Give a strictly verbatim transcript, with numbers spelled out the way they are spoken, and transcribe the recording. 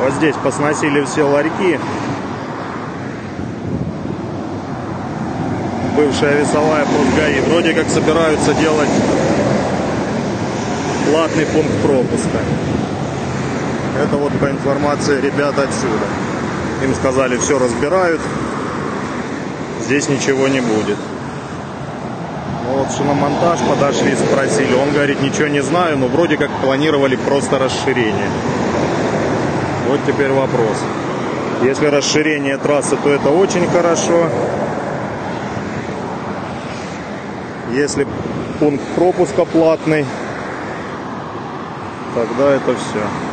Вот здесь посносили все ларьки. Бывшая весовая пост ГАИ. Вроде как собираются делать платный пункт пропуска. Это вот по информации ребят отсюда. Им сказали, все разбирают. Здесь ничего не будет. Ну вот шиномонтаж подошли, спросили. Он говорит, ничего не знаю, но вроде как планировали просто расширение. Вот теперь вопрос. Если расширение трассы, то это очень хорошо. Если пункт пропуска платный, тогда это все.